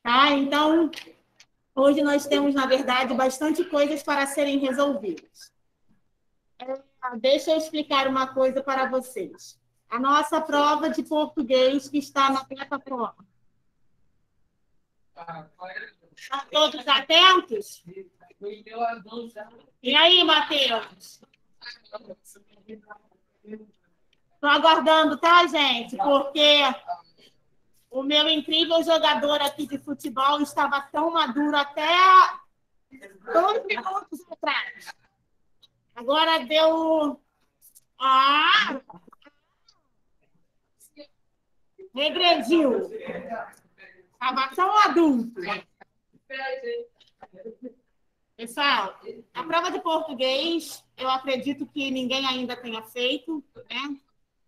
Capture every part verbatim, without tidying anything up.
Tá? Então, hoje nós temos, na verdade, bastante coisas para serem resolvidas. Deixa eu explicar uma coisa para vocês. A nossa prova de português que está na plataforma. Estão todos atentos? E aí, Matheus? Estou aguardando, tá, gente? Porque o meu incrível jogador aqui de futebol estava tão maduro até dois minutos atrás. Agora deu... Ah! Regrediu. Estava tão adulto. Pessoal, a prova de português, eu acredito que ninguém ainda tenha feito, né?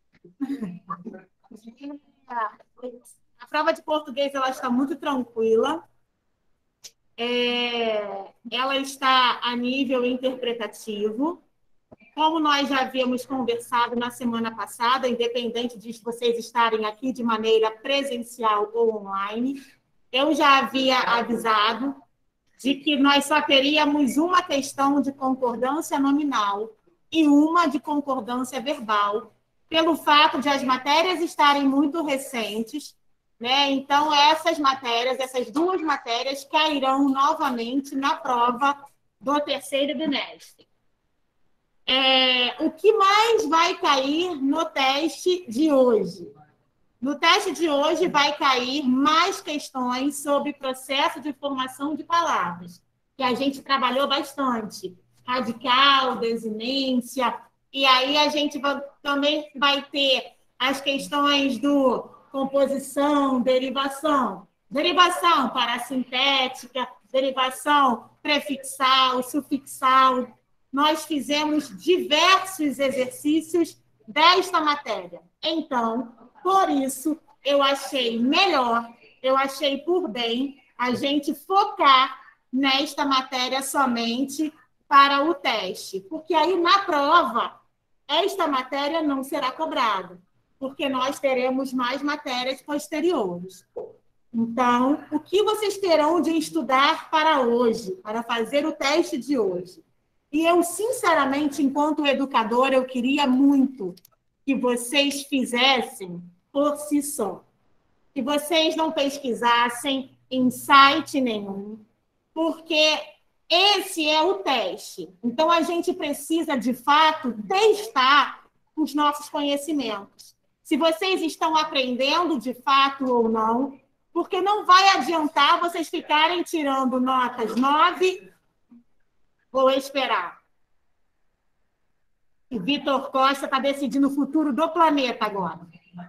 A prova de português ela está muito tranquila. É, ela está a nível interpretativo. Como nós já havíamos conversado na semana passada, independente de vocês estarem aqui de maneira presencial ou online, eu já havia avisado de que nós só teríamos uma questão de concordância nominal e uma de concordância verbal, pelo fato de as matérias estarem muito recentes, né? Então, essas matérias, essas duas matérias, cairão novamente na prova do terceiro bimestre. É, o que mais vai cair no teste de hoje? No teste de hoje vai cair mais questões sobre processo de formação de palavras, que a gente trabalhou bastante. Radical, desinência, e aí a gente vai, também vai ter as questões do composição, derivação. Derivação parassintética, derivação prefixal, sufixal. Nós fizemos diversos exercícios desta matéria. Então, por isso, eu achei melhor, eu achei por bem a gente focar nesta matéria somente para o teste. Porque aí, na prova, esta matéria não será cobrada, porque nós teremos mais matérias posteriores. Então, o que vocês terão de estudar para hoje, para fazer o teste de hoje? E eu, sinceramente, enquanto educadora, eu queria muito que vocês fizessem por si só. Que vocês não pesquisassem em site nenhum, porque esse é o teste. Então, a gente precisa, de fato, testar os nossos conhecimentos. Se vocês estão aprendendo de fato ou não, porque não vai adiantar vocês ficarem tirando notas nove ou esperar. E Vitor Costa está decidindo o futuro do planeta agora.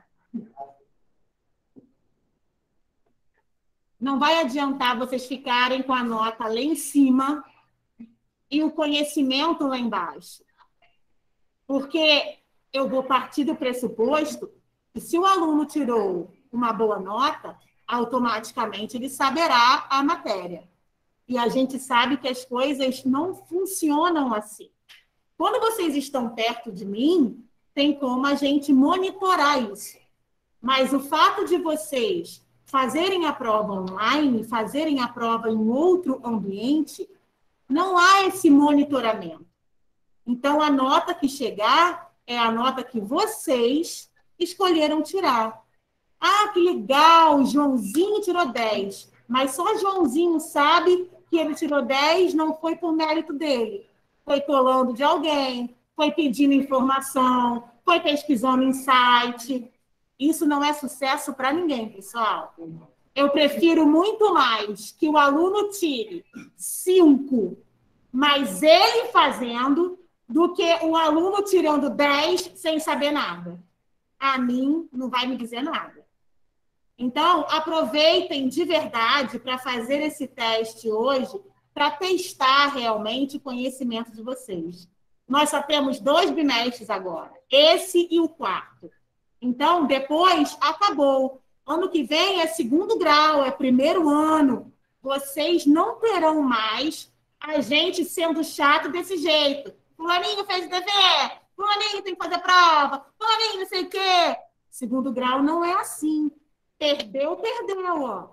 Não vai adiantar vocês ficarem com a nota lá em cima e o conhecimento lá embaixo. Porque eu vou partir do pressuposto que se o aluno tirou uma boa nota, automaticamente ele saberá a matéria. E a gente sabe que as coisas não funcionam assim. Quando vocês estão perto de mim, tem como a gente monitorar isso. Mas o fato de vocês fazerem a prova online, fazerem a prova em outro ambiente, não há esse monitoramento. Então, a nota que chegar é a nota que vocês escolheram tirar. Ah, que legal, Joãozinho tirou dez. Mas só Joãozinho sabe que ele tirou dez, não foi por mérito dele. Foi colando de alguém, foi pedindo informação, foi pesquisando em site. Isso não é sucesso para ninguém, pessoal. Eu prefiro muito mais que o aluno tire cinco, mas ele fazendo, do que um aluno tirando dez sem saber nada. A mim, não vai me dizer nada. Então, aproveitem de verdade para fazer esse teste hoje, para testar realmente o conhecimento de vocês. Nós só temos dois bimestres agora, esse e o quarto. Então, depois, acabou. Ano que vem é segundo grau, é primeiro ano. Vocês não terão mais a gente sendo chato desse jeito. Fulaninho fez o dever, fulaninho tem que fazer prova, fulaninho não sei o quê. Segundo grau não é assim. Perdeu, perdeu, ó.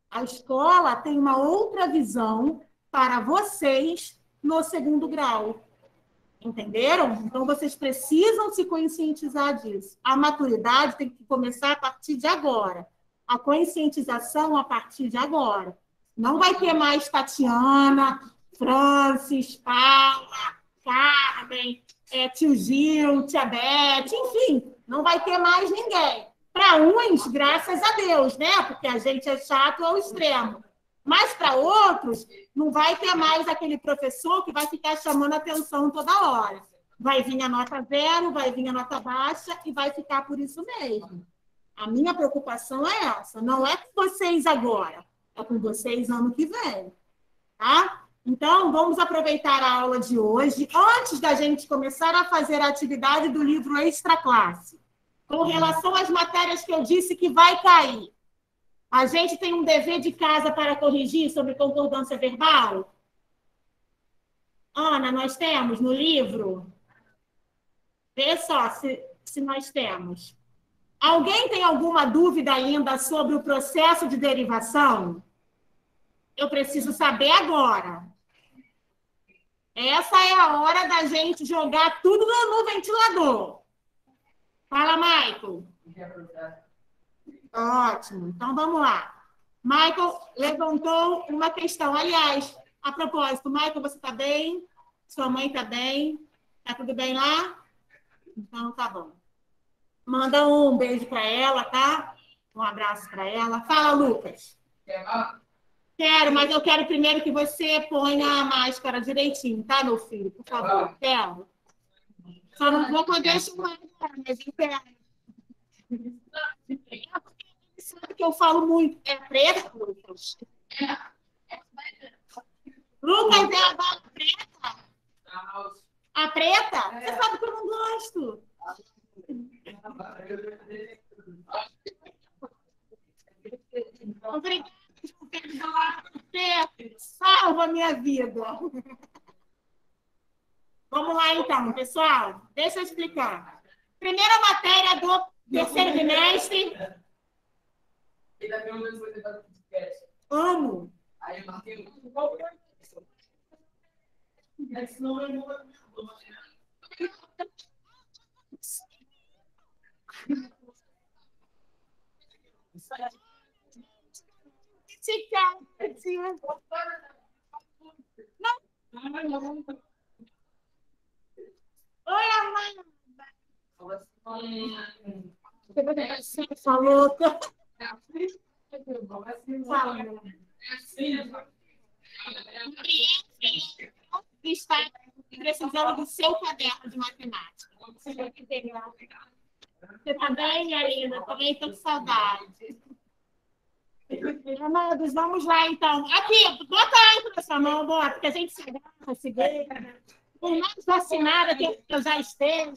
A escola tem uma outra visão para vocês no segundo grau. Entenderam? Então, vocês precisam se conscientizar disso. A maturidade tem que começar a partir de agora. A conscientização a partir de agora. Não vai ter mais Tatiana, Francis, Paula, Carmen, é, tio Gil, tia Beth, enfim, não vai ter mais ninguém. Para uns, graças a Deus, né? Porque a gente é chato ao extremo. Mas para outros, não vai ter mais aquele professor que vai ficar chamando atenção toda hora. Vai vir a nota zero, vai vir a nota baixa e vai ficar por isso mesmo. A minha preocupação é essa. Não é com vocês agora, é com vocês ano que vem. Tá? Então, vamos aproveitar a aula de hoje, antes da gente começar a fazer a atividade do livro Extra Classe. Com relação às matérias que eu disse que vai cair. A gente tem um dever de casa para corrigir sobre concordância verbal? Ana, nós temos no livro? Vê só se, se nós temos. Alguém tem alguma dúvida ainda sobre o processo de derivação? Eu preciso saber agora. Essa é a hora da gente jogar tudo no ventilador. Fala, Michael. Ótimo. Então, vamos lá. Michael levantou uma questão. Aliás, a propósito, Michael, você está bem? Sua mãe está bem? Está tudo bem lá? Então, tá bom. Manda um beijo para ela, tá? Um abraço para ela. Fala, Lucas. Quero, mas eu quero primeiro que você ponha a máscara direitinho, tá, meu filho? Por favor, quero. Só não vou poder chamar, mas eu quero. Sabe que eu falo muito. É preta, Lucas? Lucas, é a bala preta? A preta? Você sabe que eu não gosto. Obrigada por ter me falado preto. Salva a minha vida. Vamos lá, então, pessoal. Deixa eu explicar. Primeira matéria do terceiro bimestre. Amo. Aí eu marquei um pouco. Não. Oi, Amanda. Você falou. Está precisando do seu caderno de matemática. Você vai pegar. Você está bem, minha linda? Também estou com saudade. Amados, vamos lá, então. Aqui, bota aí para sua mão, bota, porque a gente se agarra, se beija. Por mais vacinada que eu já esteja.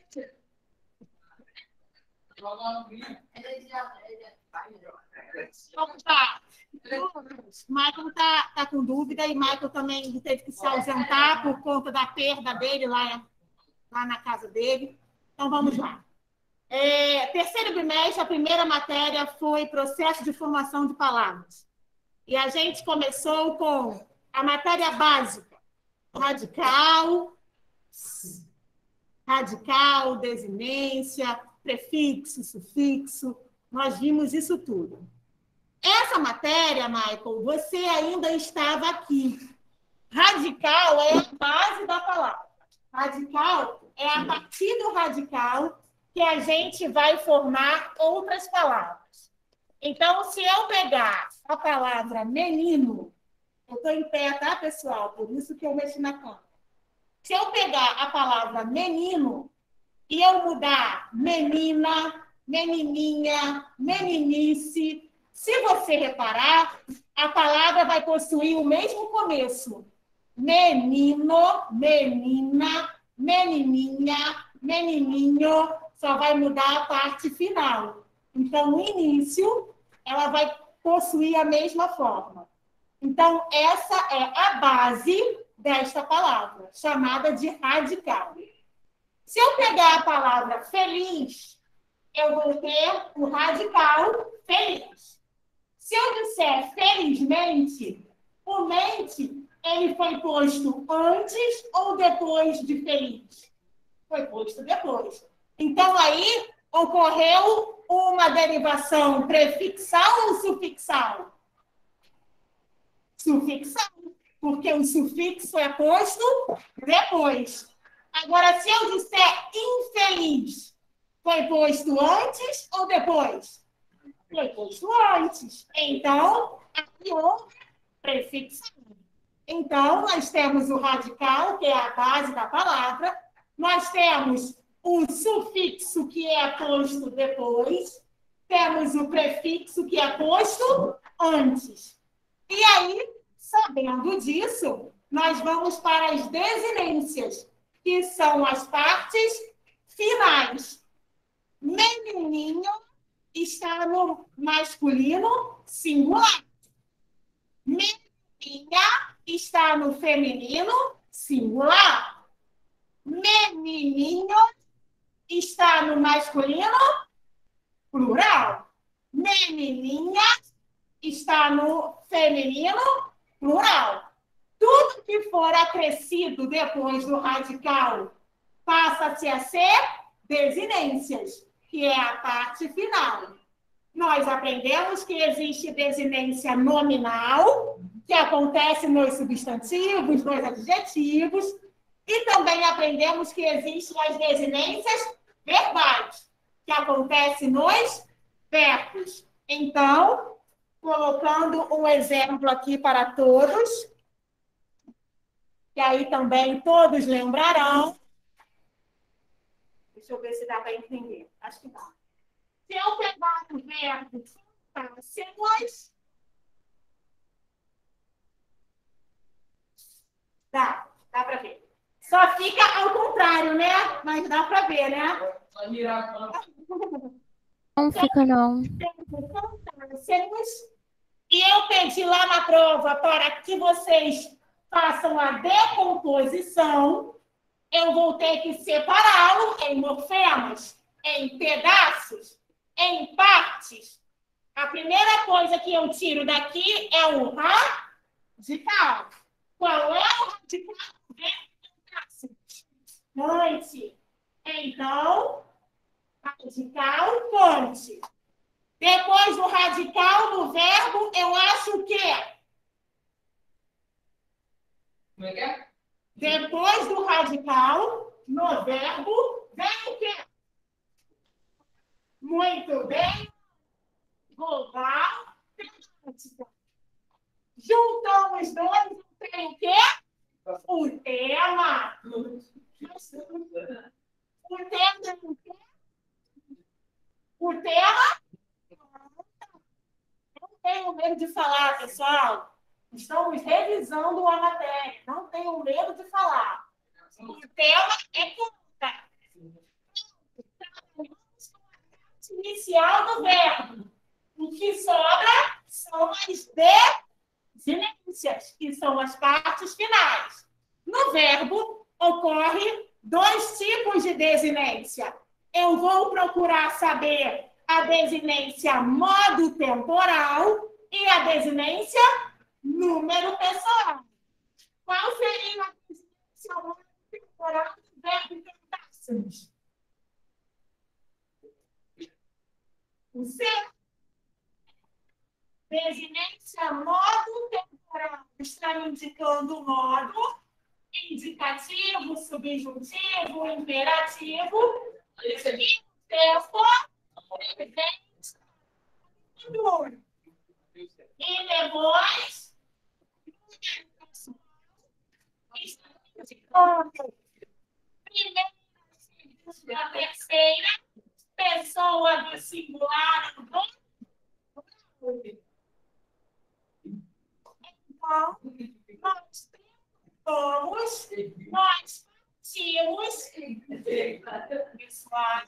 Vamos lá. Michael está tá com dúvida e Michael também teve que se ausentar por conta da perda dele lá, lá na casa dele. Então, vamos lá. É, terceiro bimestre, a primeira matéria foi processo de formação de palavras. E a gente começou com a matéria básica, radical, radical, desinência, prefixo, sufixo, nós vimos isso tudo. Essa matéria, Michael, você ainda estava aqui. Radical é a base da palavra. Radical é a partir do radical que a gente vai formar outras palavras. Então, se eu pegar a palavra menino, eu estou em pé, tá, pessoal? Por isso que eu mexi na câmera. Se eu pegar a palavra menino e eu mudar menina, menininha, meninice, se você reparar, a palavra vai possuir o mesmo começo. Menino, menina, menininha, menininho, só vai mudar a parte final. Então, no início, ela vai possuir a mesma forma. Então, essa é a base desta palavra, chamada de radical. Se eu pegar a palavra feliz, eu vou ter o radical feliz. Se eu disser felizmente, o mente, ele foi posto antes ou depois de feliz? Foi posto depois. Então, aí, ocorreu uma derivação prefixal ou sufixal? Sufixal, porque o sufixo é posto depois. Agora, se eu disser infeliz, foi posto antes ou depois? Foi posto antes. Então, aqui houve prefixal. Então, nós temos o radical, que é a base da palavra, nós temos o sufixo, que é posto depois, temos o prefixo, que é posto antes. E aí, sabendo disso, nós vamos para as desinências, que são as partes finais. Menininho está no masculino singular. Menininha está no feminino singular. Menininho está no masculino plural. Menininha está no feminino plural. Tudo que for acrescido depois do radical passa-se a ser desinências, que é a parte final. Nós aprendemos que existe desinência nominal, que acontece nos substantivos, nos adjetivos, e também aprendemos que existem as desinências verbais, que acontecem nos verbos. Então, colocando um exemplo aqui para todos, que aí também todos lembrarão. Deixa eu ver se dá para entender. Acho que dá. Se eu pegar o verbo fôssemos, dá, dá para ver. Só fica ao contrário, né? Mas dá para ver, né? Não fica, não. E eu pedi lá na prova para que vocês façam a decomposição. Eu vou ter que separá-lo em morfemas, em pedaços, em partes. A primeira coisa que eu tiro daqui é o radical. Qual é o radical? Fonte. Então, radical, fonte. Depois do radical, no verbo, eu acho o quê? Como é que é? Depois do radical, no verbo, vem o quê? Muito bem. Global. Juntamos dois, tem o quê? O tema. O tema é o quê? O tema? Não tenho medo de falar, pessoal. Estamos revisando a matéria. Não tenho medo de falar. O tema é conta. Inicial do verbo. O que sobra são as desinências, que são as partes finais. No verbo, ocorre dois tipos de desinência. Eu vou procurar saber a desinência modo temporal e a desinência número pessoal. Qual seria a desinência modo temporal do verbo tentássemos? O C. Desinência modo temporal. Está indicando o modo indicativo, subjuntivo, imperativo, e tempo, presente, futuro. E depois, está indicando primeira, segunda, terceira, pessoa do singular do então, nós temos, nós partimos, pessoal,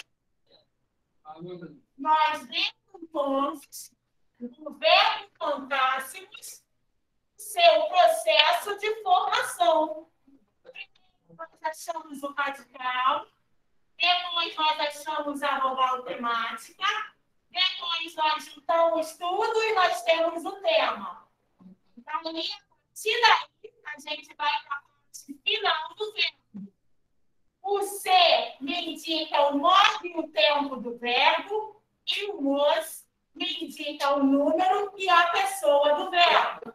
nós decompomos o verbo cantássemos seu processo de formação. Nós achamos o radical, depois nós achamos a vogal temática, depois depois nós juntamos tudo e nós temos o tema. Então, a partir daí, a gente vai para a parte final do verbo. O ser me indica o modo e o tempo do verbo, e o os me indica o número e a pessoa do verbo.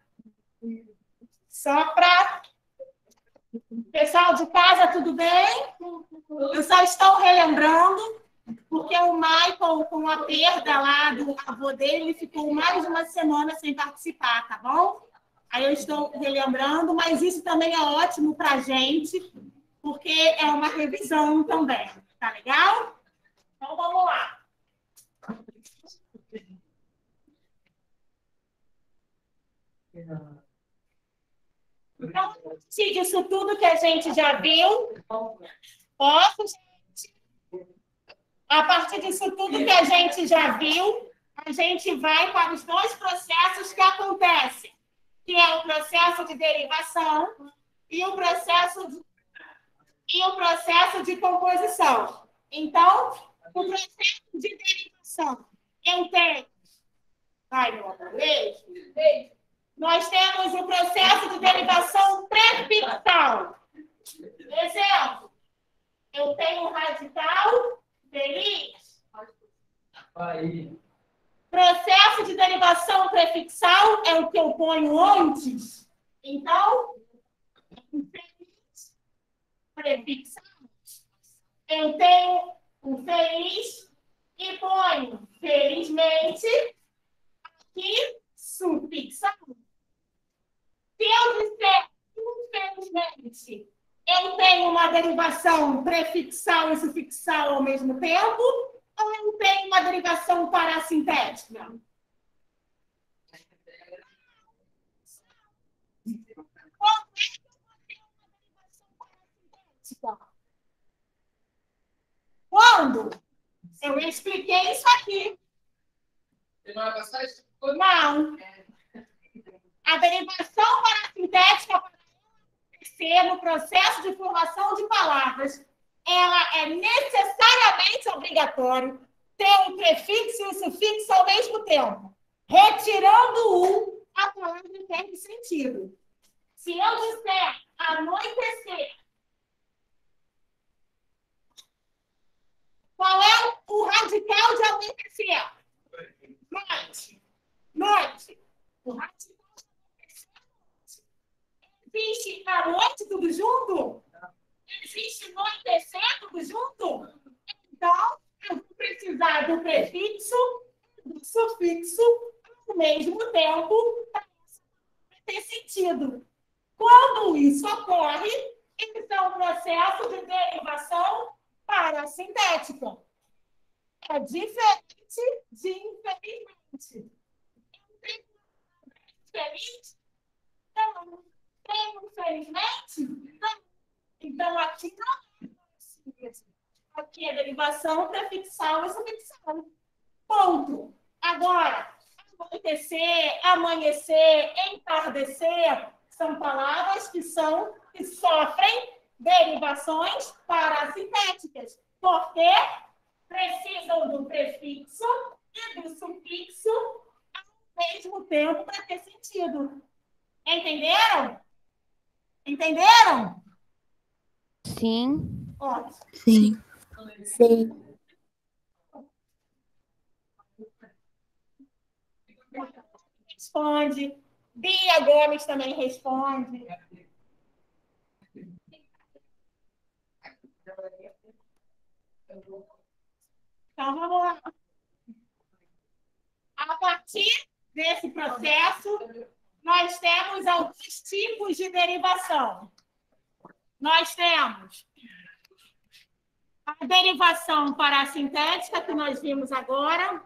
Só para... Pessoal de casa, tudo bem? Eu só estou relembrando, porque o Michael, com a perda lá do avô dele, ficou mais de uma semana sem participar, tá bom? Aí eu estou relembrando, mas isso também é ótimo para a gente, porque é uma revisão também, tá legal? Então, vamos lá. Então, a partir disso tudo que a gente já viu, posso, gente? A partir disso tudo que a gente já viu, a gente vai para os dois processos que acontecem, que é o processo de derivação e o processo de, e o processo de composição. Então, o processo de derivação, em termos... Vai, meu amor, beijo. Beijo. Nós temos o processo de derivação prefixal. Exemplo, eu tenho radical feliz. Aí. Processo de derivação prefixal é o que eu ponho antes. Então, feliz, prefixal. Eu tenho o feliz e ponho felizmente aqui sufixal. Se eu disser infelizmente, eu tenho uma derivação prefixal e sufixal ao mesmo tempo, ou eu tenho uma derivação parassintética? Quando eu expliquei isso aqui. Semana passada? Não. A derivação parassintética, para acontecer no processo de formação de palavras, ela é necessariamente obrigatório ter um prefixo e um sufixo ao mesmo tempo. Retirando um, a palavra perde sentido. Se eu disser anoitecer, qual é o radical de anoitecer? Noite. Noite. O radical de anoitecer. Existe a noite tudo junto? Existe anoitecer tudo junto? Então, eu vou precisar do prefixo e do sufixo ao mesmo tempo para ter sentido. Quando isso ocorre, isso é um processo de derivação parassintética. É diferente de infelizmente. Feliz? Não. Tem infelizmente? Não. Então, aqui não é assim. Aqui é derivação prefixal e sufixal. Ponto. Agora, anoitecer, amanhecer, entardecer, são palavras que são, que sofrem derivações parassintéticas, porque precisam do prefixo e do sufixo ao mesmo tempo para ter sentido. Entenderam? Entenderam? Sim. Ótimo. Sim. Sim. Responde. Bia Gomes também responde. Então, vamos lá. A partir desse processo, nós temos alguns tipos de derivação. Nós temos a derivação parassintética, que nós vimos agora.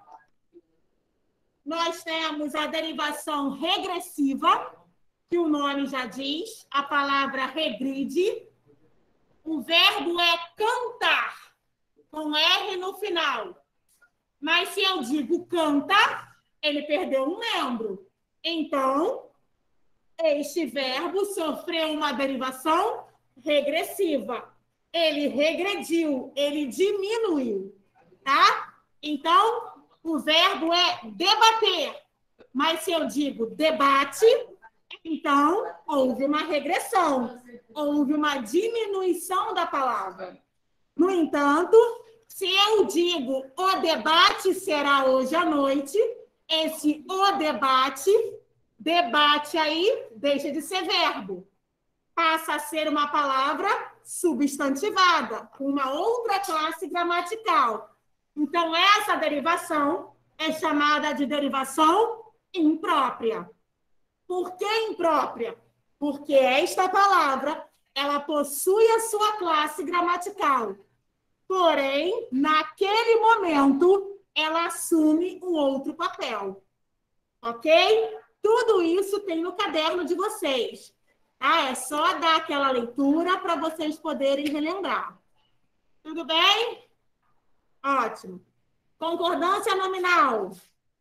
Nós temos a derivação regressiva, que o nome já diz, a palavra regride. O verbo é cantar, com R no final. Mas se eu digo canta, ele perdeu um membro. Então, este verbo sofreu uma derivação regressiva. Ele regrediu, ele diminuiu, tá? Então, o verbo é debater. Mas se eu digo debate, então houve uma regressão, houve uma diminuição da palavra. No entanto, se eu digo o debate será hoje à noite, esse o debate, debate aí deixa de ser verbo. Passa a ser uma palavra substantivada, uma outra classe gramatical. Então, essa derivação é chamada de derivação imprópria. Por que imprópria? Porque esta palavra, ela possui a sua classe gramatical. Porém, naquele momento, ela assume um outro papel. Ok? Tudo isso tem no caderno de vocês. Ah, é só dar aquela leitura para vocês poderem relembrar. Tudo bem? Ótimo. Concordância nominal.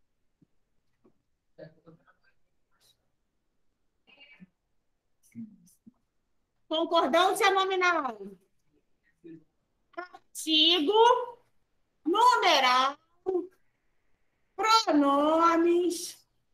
Concordância nominal. Artigo, numeral, pronomes,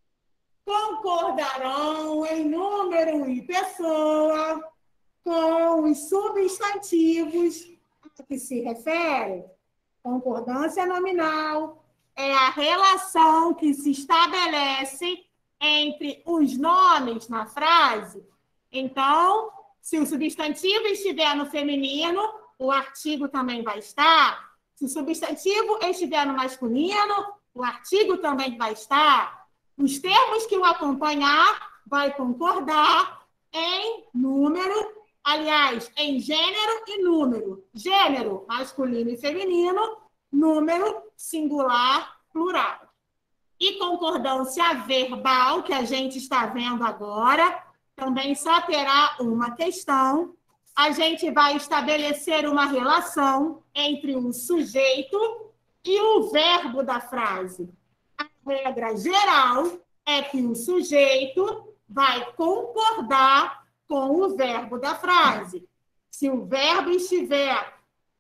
concordarão em número e pessoa com os substantivos a que se refere. Concordância nominal é a relação que se estabelece entre os nomes na frase. Então, se o substantivo estiver no feminino, o artigo também vai estar. Se o substantivo estiver no masculino, o artigo também vai estar. Os termos que o acompanhar vai concordar em número, aliás, em gênero e número. Gênero, masculino e feminino, número, singular, plural. E concordância verbal, que a gente está vendo agora, também só terá uma questão. A gente vai estabelecer uma relação entre o sujeito e o verbo da frase. A regra geral é que o sujeito vai concordar com o verbo da frase. Se o verbo estiver,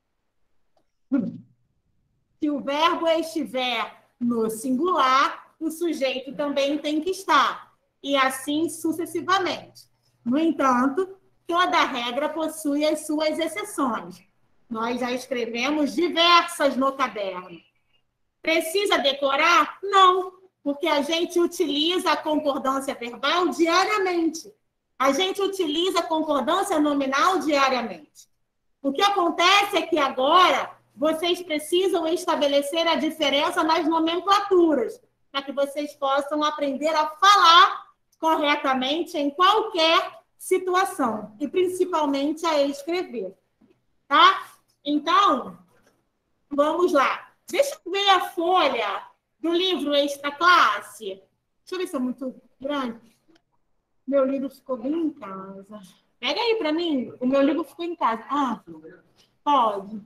se o verbo estiver no singular, o sujeito também tem que estar. E assim sucessivamente. No entanto, toda regra possui as suas exceções. Nós já escrevemos diversas no caderno. Precisa decorar? Não, porque a gente utiliza a concordância verbal diariamente. A gente utiliza a concordância nominal diariamente. O que acontece é que agora vocês precisam estabelecer a diferença nas nomenclaturas, para que vocês possam aprender a falar corretamente em qualquer situação, e principalmente a escrever. Tá? Então, vamos lá. Deixa eu ver a folha do livro Extra Classe. Deixa eu ver se é muito grande. Meu livro ficou bem em casa. Pega aí para mim. O meu livro ficou em casa. Ah, pode.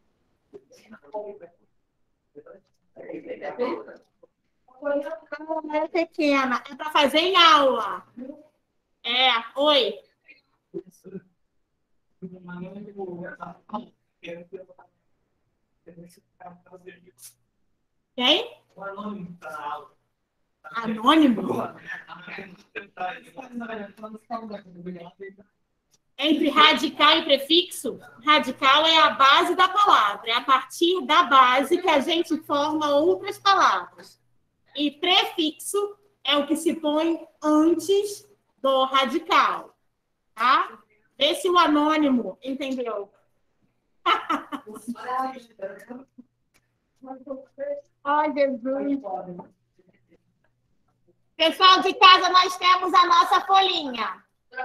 É pequena. É para fazer em aula. É. Oi. Quem? Anônimo? Entre radical e prefixo, radical é a base da palavra. É a partir da base que a gente forma outras palavras. E prefixo é o que se põe antes do radical. Tá? Vê se o anônimo entendeu. Ai, Jesus. Pessoal de casa, nós temos a nossa folhinha.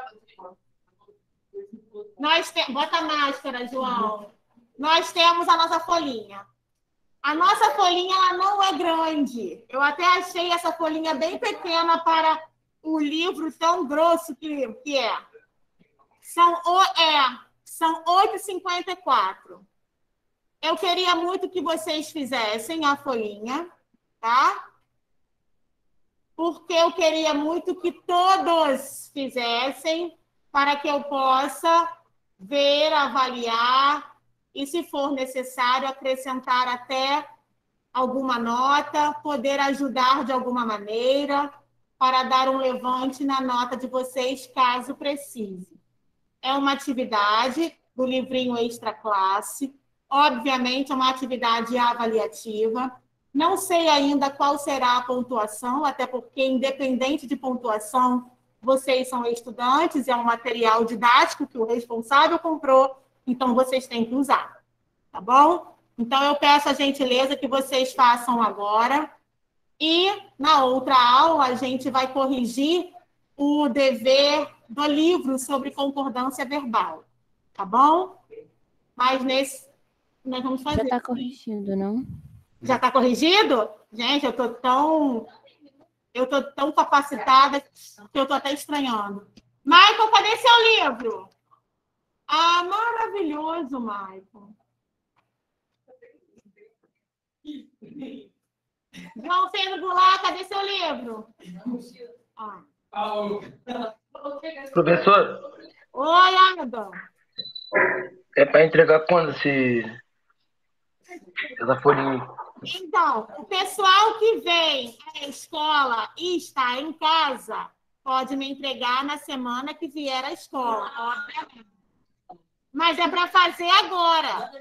Nós te... Bota a máscara, João. Nós temos a nossa folhinha. A nossa folhinha ela não é grande. Eu até achei essa folhinha bem pequena para o livro tão grosso que, que é. São, é. São oito e cinquenta e quatro. Eu queria muito que vocês fizessem a folhinha, tá? Porque eu queria muito que todos fizessem para que eu possa ver, avaliar e, se for necessário, acrescentar até alguma nota, poder ajudar de alguma maneira, para dar um levante na nota de vocês, caso precise. É uma atividade do livrinho Extra Classe, obviamente é uma atividade avaliativa. Não sei ainda qual será a pontuação, até porque, independente de pontuação, vocês são estudantes, é um material didático que o responsável comprou, então vocês têm que usar, tá bom? Então, eu peço a gentileza que vocês façam agora. E, na outra aula, a gente vai corrigir o dever do livro sobre concordância verbal. Tá bom? Mas nesse... Nós vamos fazer. Já está corrigido, não? Já está corrigido? Gente, eu estou tão... Eu estou tão capacitada que eu estou até estranhando. Michael, cadê seu livro? Ah, maravilhoso, Michael. João Pedro Goulart, cadê seu livro? Ah. Professor? Oi, Adam. É para entregar quando esse... essa folhinha? Então, o pessoal que vem à escola e está em casa pode me entregar na semana que vier à escola, obviamente. Mas é para fazer agora.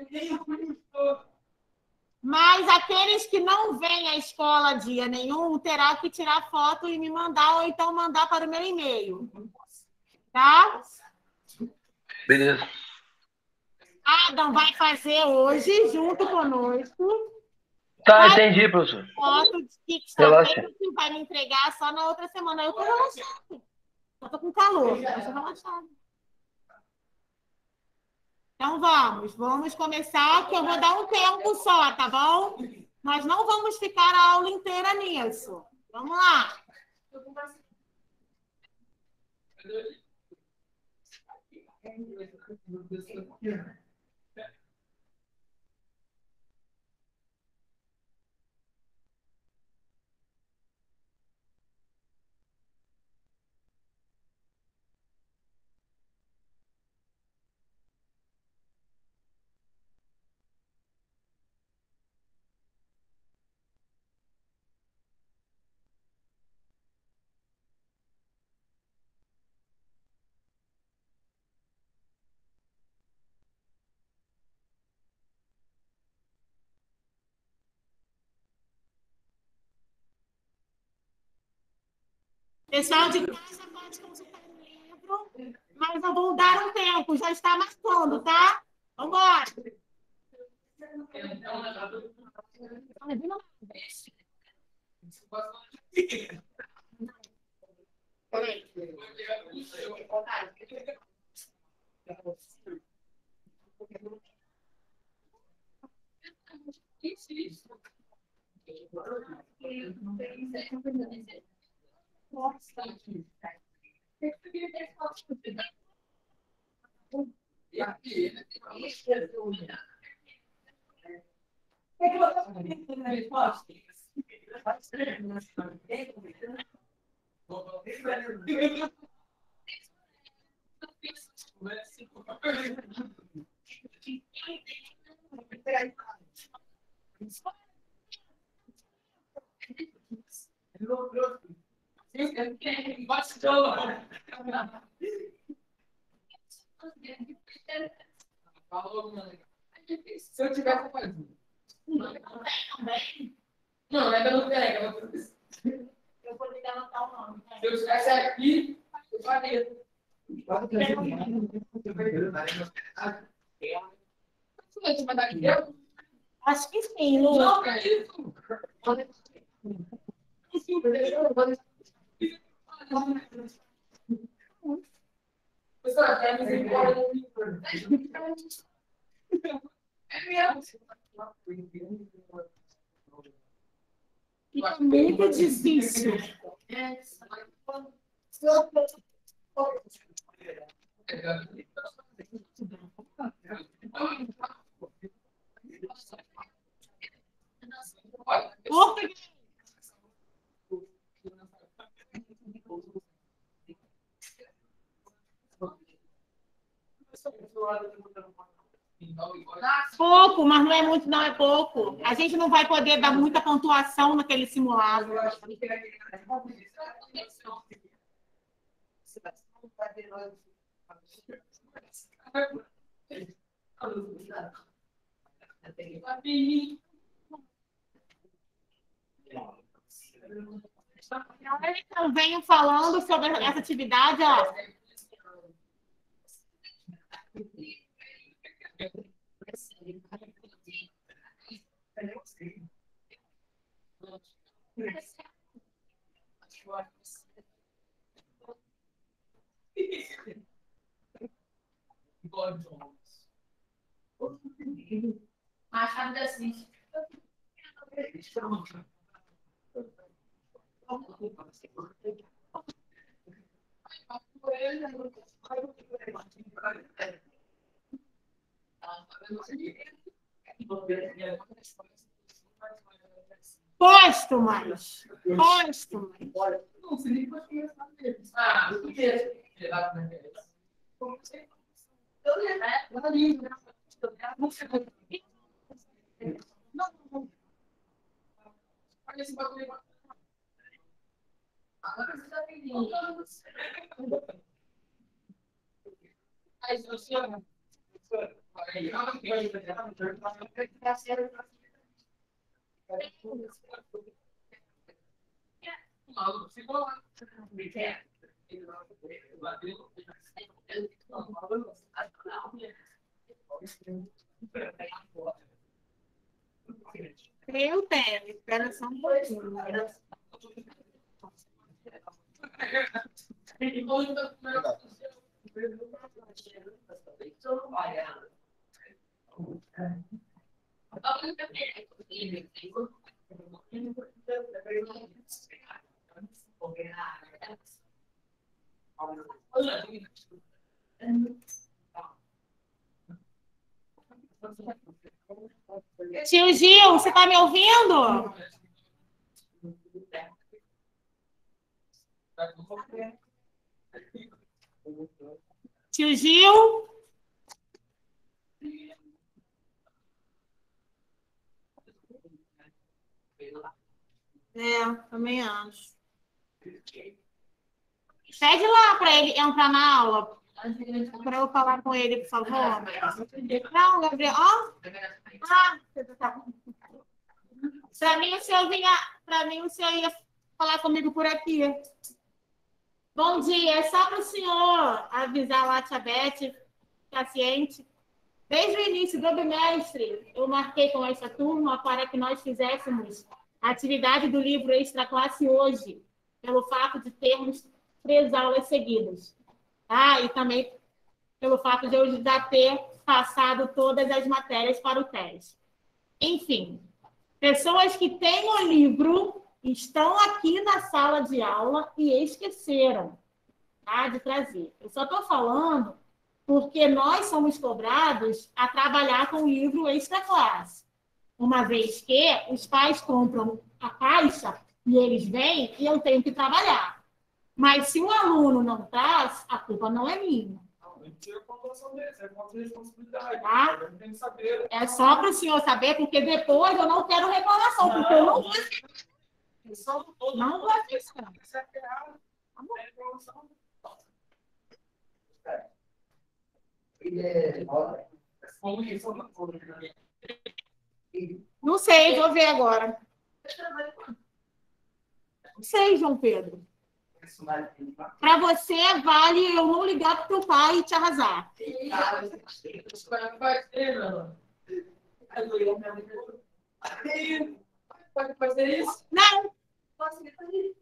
Mas aqueles que não vêm à escola dia nenhum terá que tirar foto e me mandar, ou então mandar para o meu e-mail. Tá? Beleza. Adam vai fazer hoje, junto conosco. Tá, Vai entendi, professor. foto de que está Relaxa. feito, que vai me entregar só na outra semana. Eu tô relaxada. Eu tô com calor, eu tô relaxada. Então vamos, vamos começar, que eu vou dar um tempo só, tá bom? Nós não vamos ficar a aula inteira nisso. Vamos lá. Pessoal de casa pode consultar o livro, mas eu vou dar um tempo, já está marcando, tá? Vamos embora. Se eu tivesse fazendo. Não, é que eu não pego. Eu vou ligar anotar o nome. Se eu estivesse aqui, eu faria. Você vai te mandar aqui? Acho que sim, Lu. Não, é isso. Pessoal, quer me embora no livro. Fica muito difícil. Português. Pouco, mas não é muito, não é pouco. A gente não vai poder dar muita pontuação naquele simulado. Então, venho falando sobre essa atividade, ó. Machado assim. Póstumas. Póstumas. Ah, Eu tenho, espera só um pouquinho. Tio Gil, você está me ouvindo? Tio Gil? É, também acho. Pede lá para ele entrar na aula, para eu falar com ele, por favor. Não, Gabriel. Ó. Ah, para mim, o senhor vinha, para mim, o senhor ia falar comigo por aqui. Bom dia, é só para o senhor avisar lá a tia Beth, paciente. Desde o início do bimestre, eu marquei com essa turma para que nós fizéssemos a atividade do livro Extra Classe hoje, pelo fato de termos três aulas seguidas. Ah, e também pelo fato de eu já ter passado todas as matérias para o teste. Enfim, pessoas que têm o livro estão aqui na sala de aula e esqueceram, tá, de trazer. Eu só estou falando porque nós somos cobrados a trabalhar com o livro Extra Classe, uma vez que os pais compram a caixa e eles vêm e eu tenho que trabalhar. Mas se o aluno não traz, a culpa não é minha. Tá? É só para o senhor saber, porque depois eu não quero reclamação, porque eu não vou não vou aceitar. Não sei, vou ver agora. Não sei, João Pedro. Para você, vale eu não ligar para o teu pai e te arrasar. Pode fazer isso? Não. Posso fazer isso?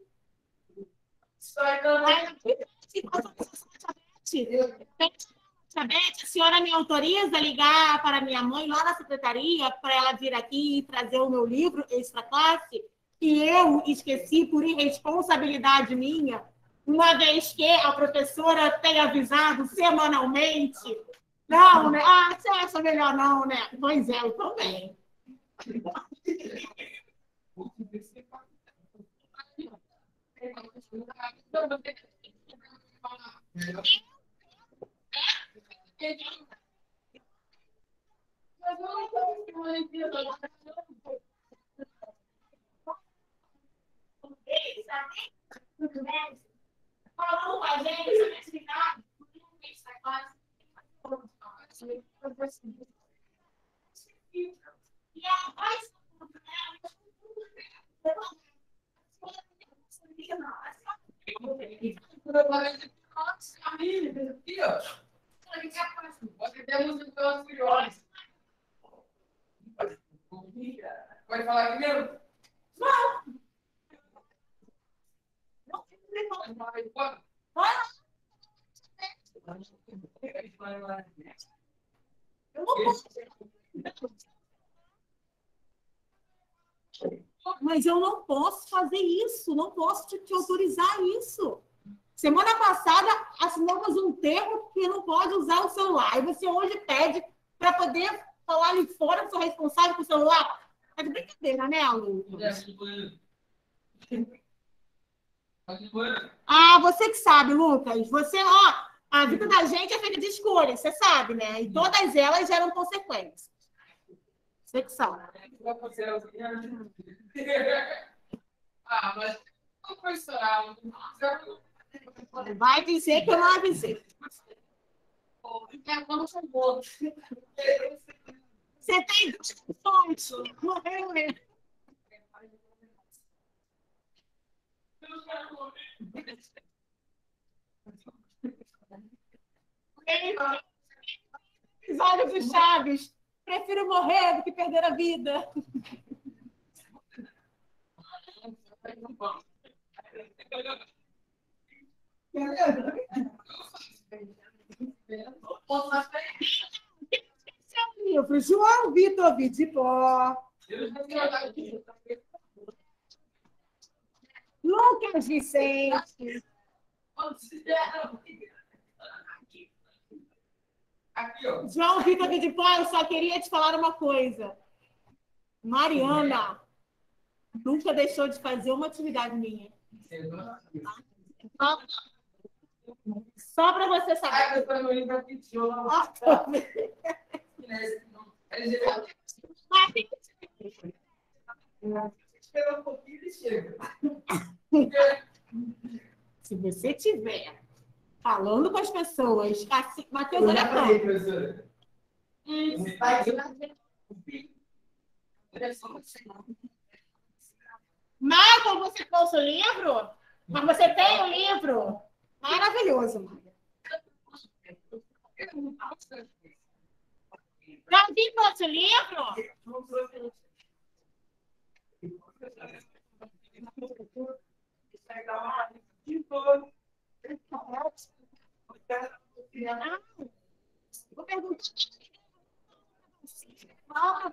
A senhora me autoriza a ligar para minha mãe lá na secretaria para ela vir aqui e trazer o meu livro Extra Classe, que eu esqueci por irresponsabilidade minha, uma vez que a professora tem avisado semanalmente. Não, né? Ah, você acha melhor não, né? Pois é, eu também. Falando com a gente, essa atividade, e a mais Pode falar aqui mesmo? eu não posso. Mas eu não posso fazer isso, não posso te, te autorizar isso. Semana passada assinamos um termo que não pode usar o celular. E você hoje pede para poder falar ali fora que sou responsável pelo celular. Tá de brincadeira, né, Lucas? Ah, você que sabe, Lucas. Você, ó, a vida da gente é feita de escolhas, você sabe, né? E todas elas geram consequências. Você que sabe. Ah, mas não foi estourar. Vai dizer que eu não avisei. Você tem fonte. Morreu mesmo. Episódio de Chaves. Prefiro morrer do que perder a vida. Livro João Vitor Vidipó. Lucas Vicente. Aqui, ó. João Vitor Vidipó, eu só queria te falar uma coisa. Mariana nunca deixou de fazer uma atividade minha. Só, só para você Ah, saber. eu tô no livro aqui, tio. Ah, tô vendo. Espera um pouquinho e chega. Se você tiver falando com as pessoas, assim, Matheus, Eu olha já falei, só. professora. Hum, Você tá aqui. Michael, você trouxe o livro? Mas você tem o livro? Maravilhoso, Maia. Davi trouxe o livro? Não. Vou perguntar. Ah,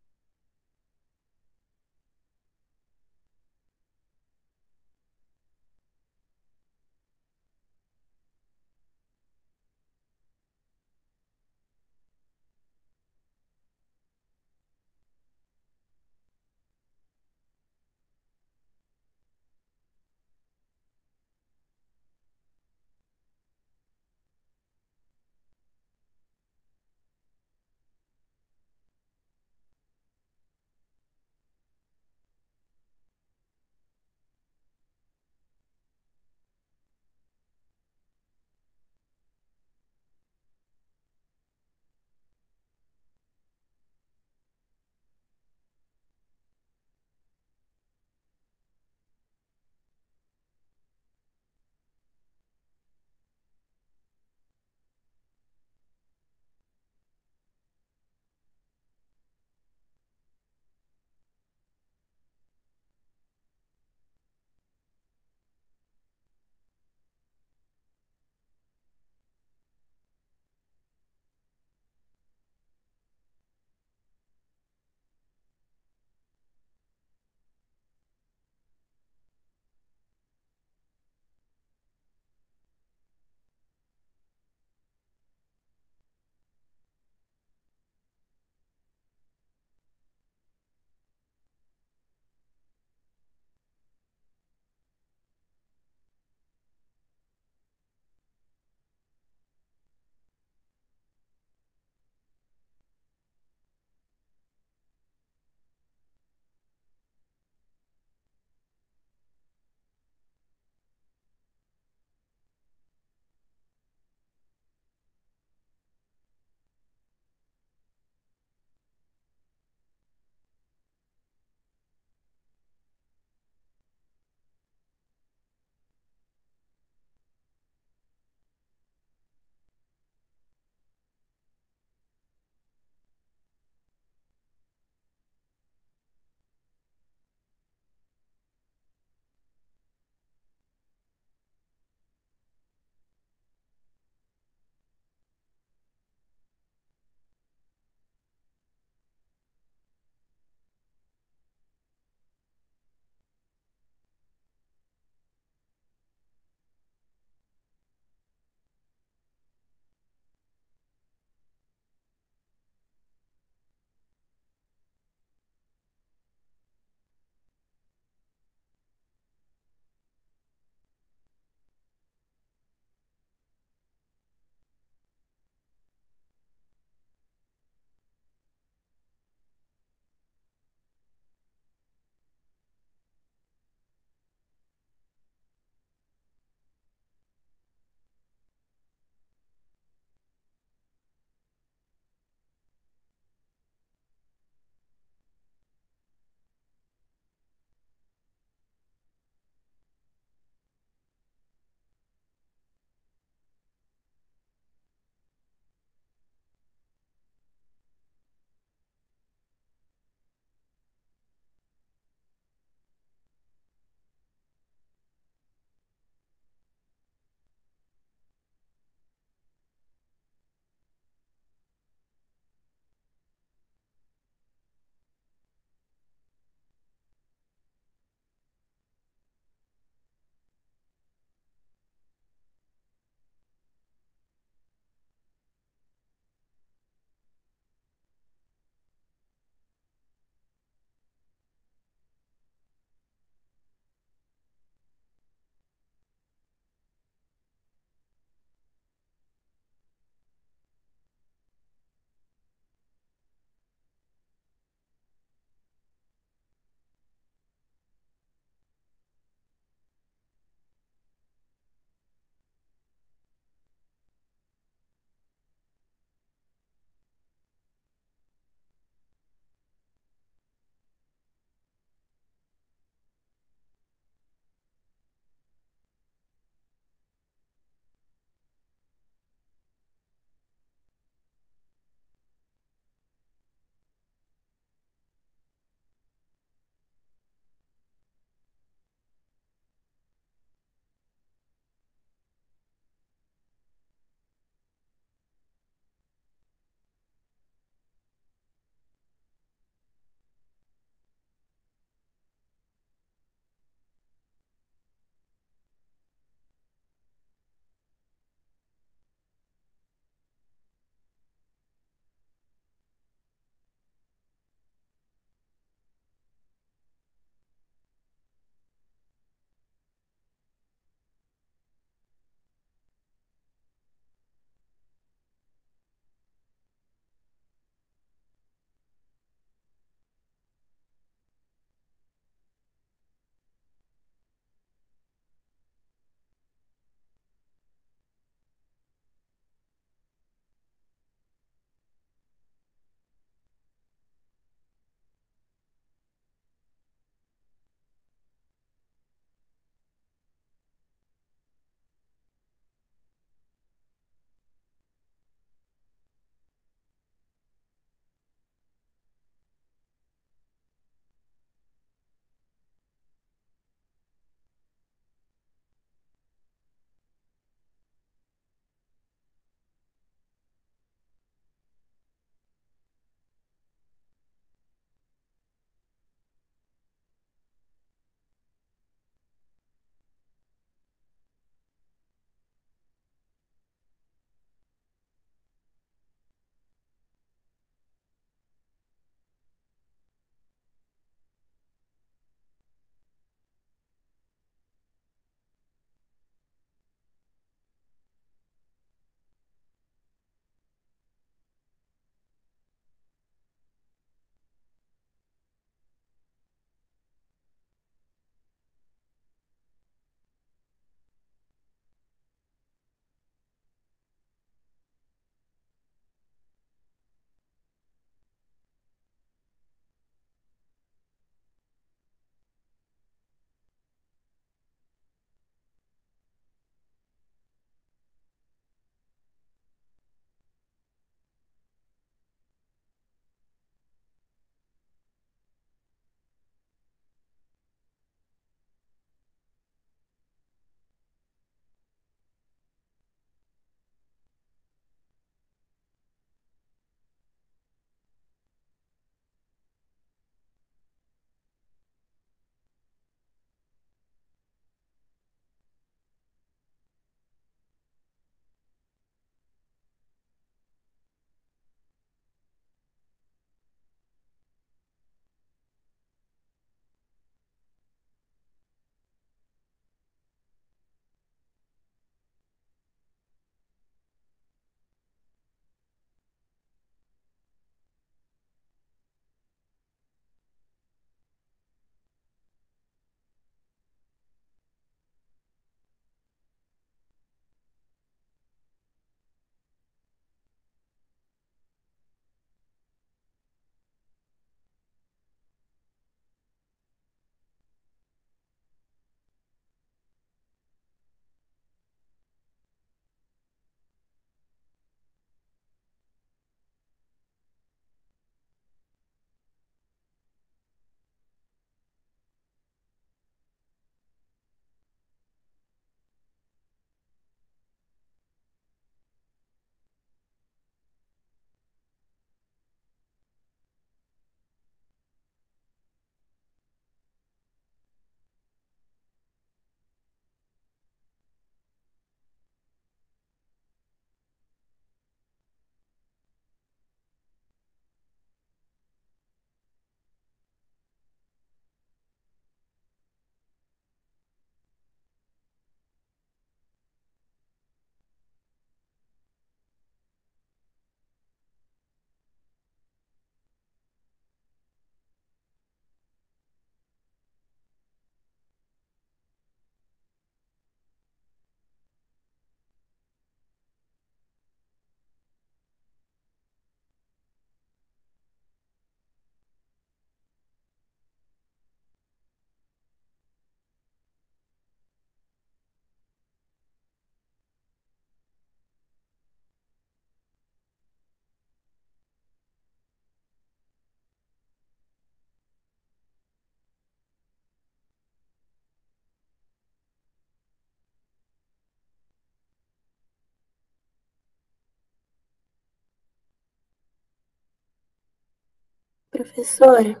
Professora,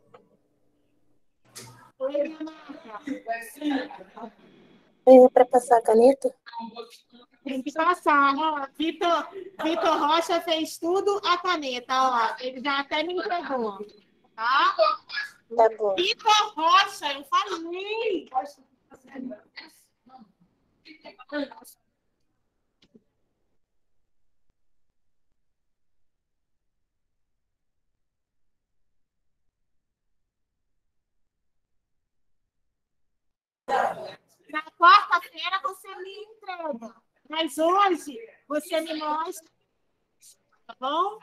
Oi, Renata. é para passar a caneta? Tem que passar, ó. Vitor, Vitor Rocha fez tudo a caneta, ó. Ele já até me entregou, tá? Tá bom. Vitor Rocha, eu falei. Na quarta-feira você me entrega, mas hoje você me mostra, tá bom?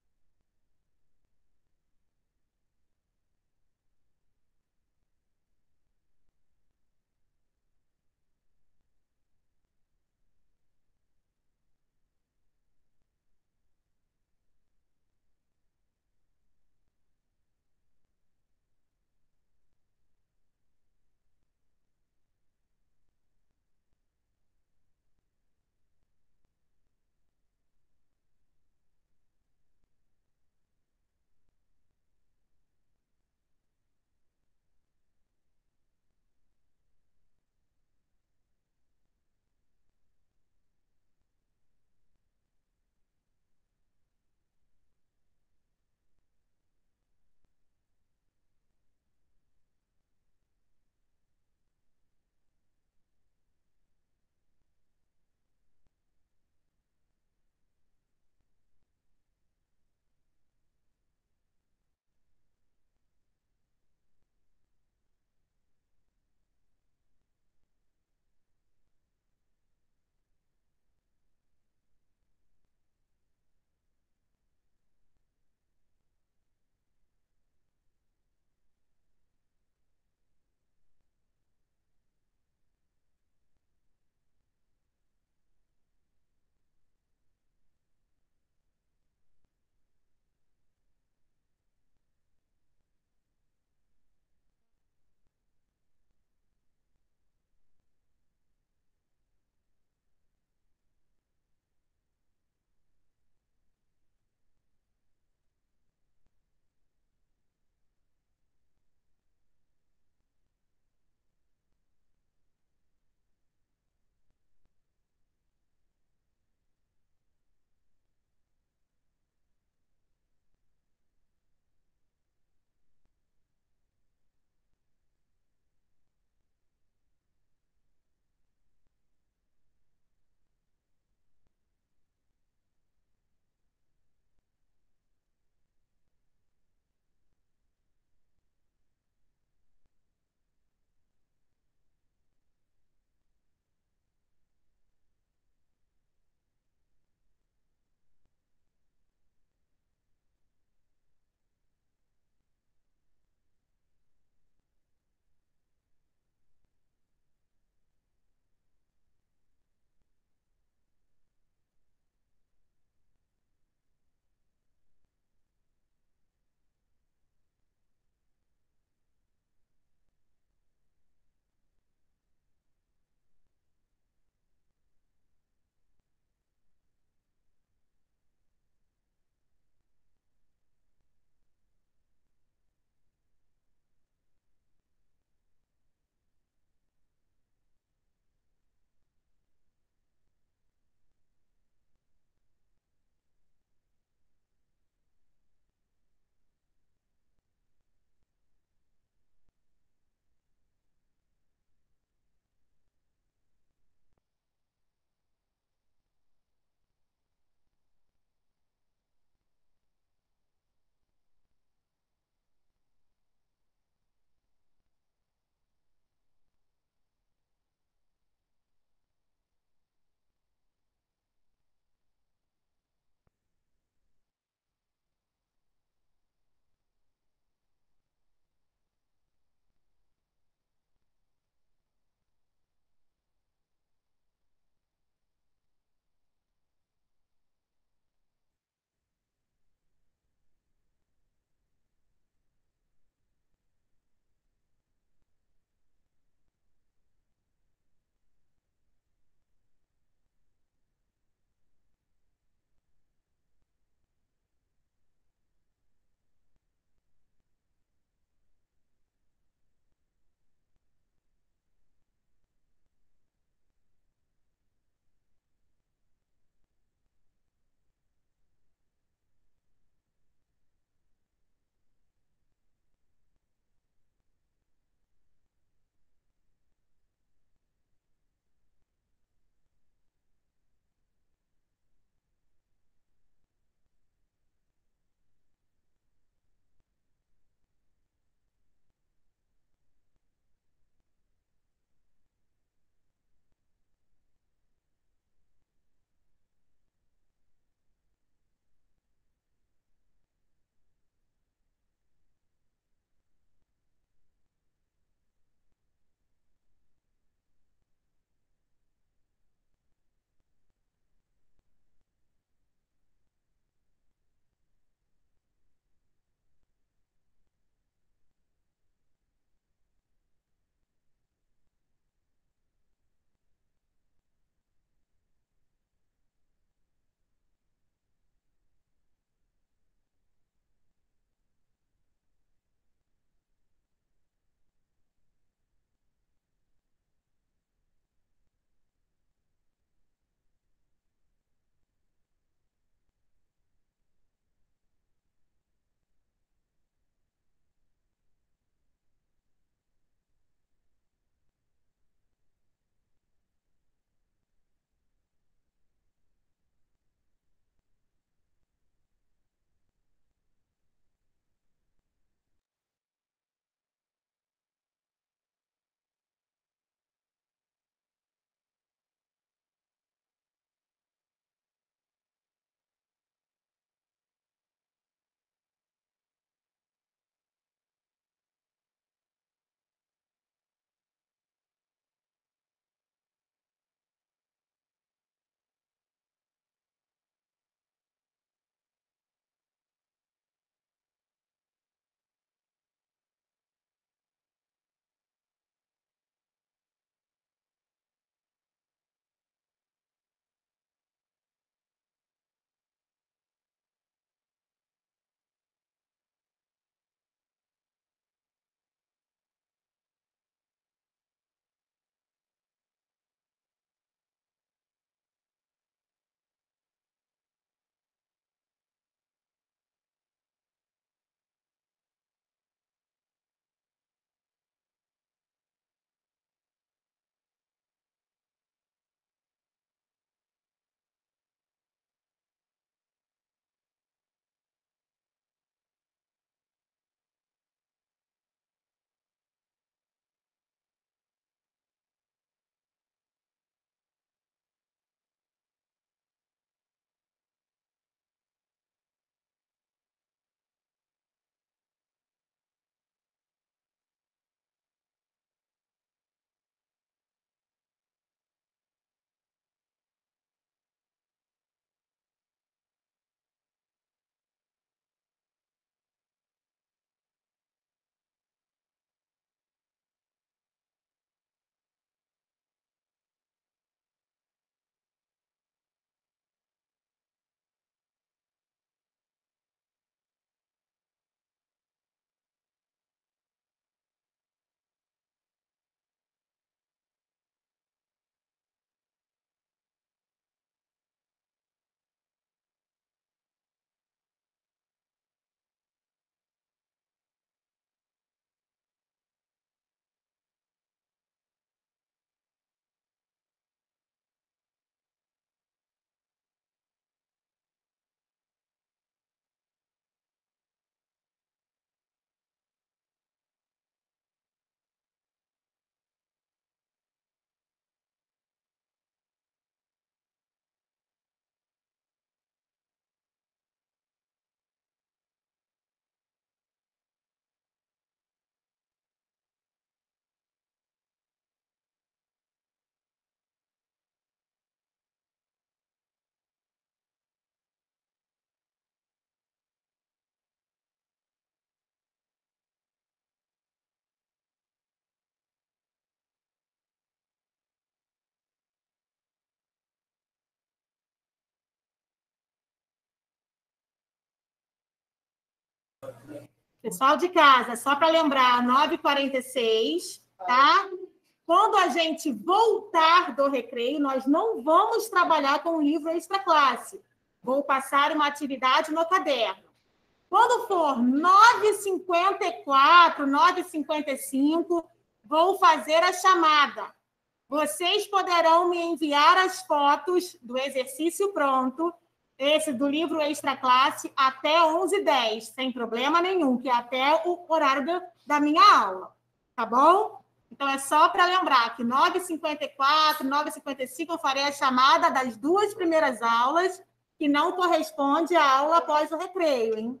Pessoal de casa, só para lembrar, nove e quarenta e seis, tá? Quando a gente voltar do recreio, nós não vamos trabalhar com o livro extra classe. Vou passar uma atividade no caderno. Quando for nove e cinquenta e quatro, nove e cinquenta e cinco, vou fazer a chamada. Vocês poderão me enviar as fotos do exercício pronto, esse do livro extra classe, até onze e dez, sem problema nenhum, que é até o horário da, da minha aula, tá bom? Então, é só para lembrar que nove e cinquenta e quatro, nove e cinquenta e cinco, eu farei a chamada das duas primeiras aulas, que não corresponde à aula após o recreio, hein?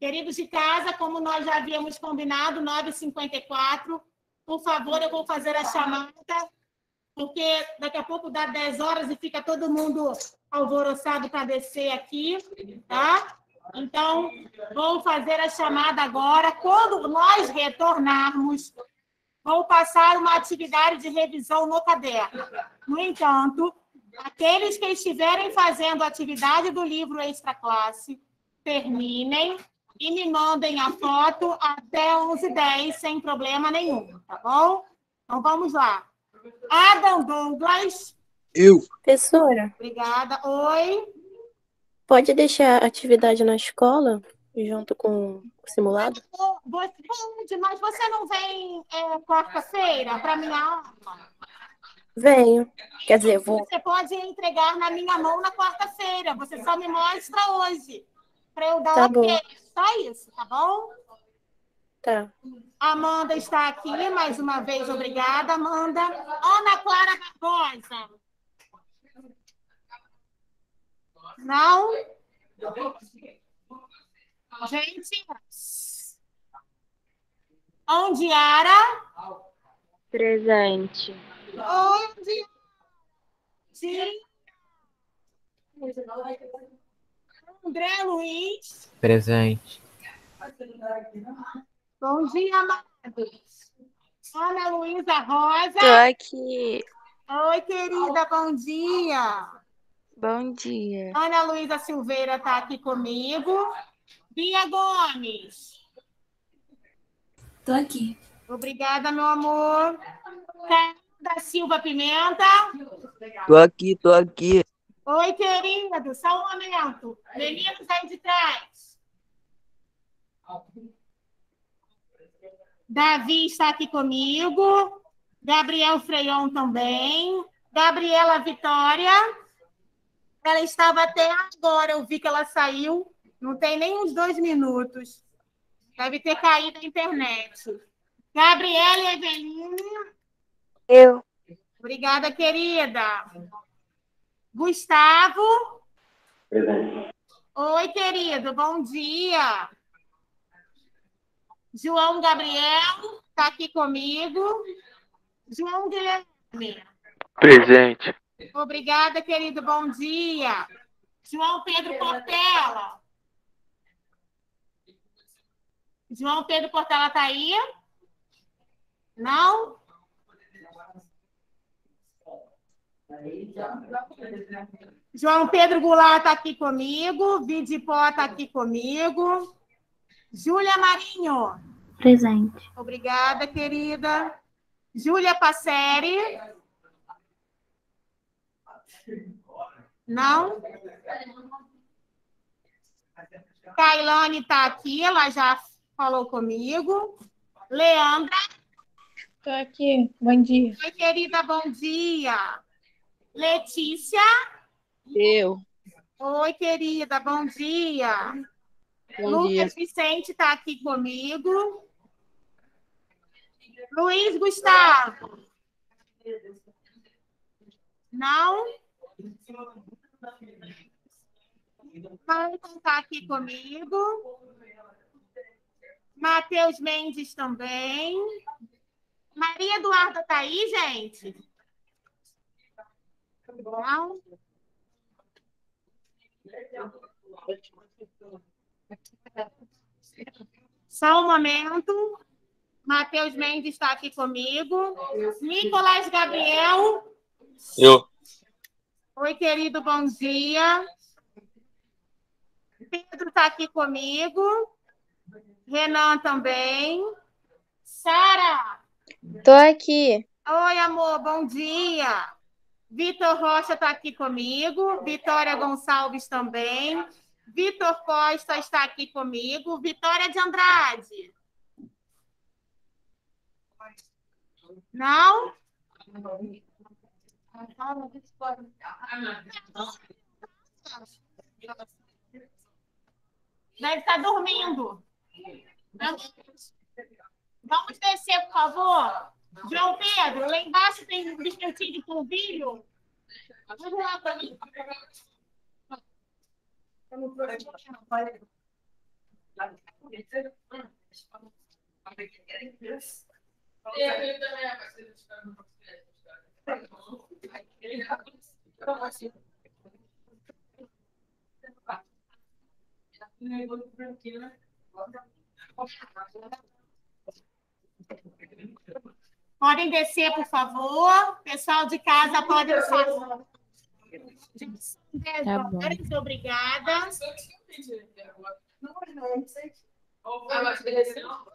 Queridos de casa, como nós já havíamos combinado, nove e cinquenta e quatro, por favor, eu vou fazer a chamada, porque daqui a pouco dá dez horas e fica todo mundo alvoroçado para descer aqui, tá? Então, vou fazer a chamada agora. Quando nós retornarmos, vou passar uma atividade de revisão no caderno. No entanto, aqueles que estiverem fazendo a atividade do livro Extra Classe, terminem e me mandem a foto até onze e dez, sem problema nenhum, tá bom? Então, vamos lá. Adam Douglas. Eu. Professora, Obrigada. Oi. pode deixar a atividade na escola, junto com o simulado? Você pode, mas você não vem é, quarta-feira para minha aula? Venho. Quer dizer, vou. Você pode entregar na minha mão na quarta-feira. Você só me mostra hoje, para eu dar Tá ok. bom. Só isso, tá bom? Tá. Amanda está aqui, mais uma vez, obrigada, Amanda. Ana Clara Barbosa. Não? Gente. Ondiara. Presente. Onde? Sim. André Luiz. Presente. Bom dia, amados. Ana Luísa Rosa. Tô aqui. Oi, querida, bom dia. Bom dia. Ana Luísa Silveira está aqui comigo. Bia Gomes. Tô aqui. Obrigada, meu amor. Carla da Silva Pimenta. Tô aqui, tô aqui. Oi, querido. Só um momento. Meninos aí de trás. Davi está aqui comigo. Gabriel Freion também. Gabriela Vitória. Ela estava até agora. Eu vi que ela saiu. Não tem nem uns dois minutos. Deve ter caído a internet. Gabriela Eveline. Eu. Obrigada, querida. Gustavo. Presente. Oi, querido. Bom dia. João Gabriel está aqui comigo. João Guilherme. Presente. Obrigada, querido. Bom dia. João Pedro Portela. João Pedro Portela está aí? Não? João Pedro Goulart está aqui comigo. Vidipó está aqui comigo. Júlia Marinho. Presente. Obrigada, querida. Júlia Passeri. Não? Kailane está aqui, ela já falou comigo. Leandra. Tô aqui. Bom dia. Oi, querida, bom dia. Letícia. Eu. Oi, querida, bom dia. Bom Lucas dia. Vicente está aqui comigo. Luiz Gustavo. Não? Maicon está aqui comigo. Matheus Mendes também. Maria Eduarda está aí, gente? Não? Só um momento. Matheus Mendes está aqui comigo. Nicolás Gabriel. Eu. Oi, querido, bom dia. Pedro está aqui comigo. Renan também. Sara. Tô aqui. Oi, amor, bom dia. Vitor Rocha está aqui comigo. Vitória Gonçalves também. Vitor Costa está aqui comigo. Vitória de Andrade. Não? Deve estar dormindo. Vamos descer, por favor. João Pedro, lá embaixo tem um biscoitinho de polvilho. Vamos lá para mim. Vamos Podem descer, por favor. Pessoal de casa, podem sair. Tá bom. Obrigada. Não, não, não sei. Ah, mas beleza, não.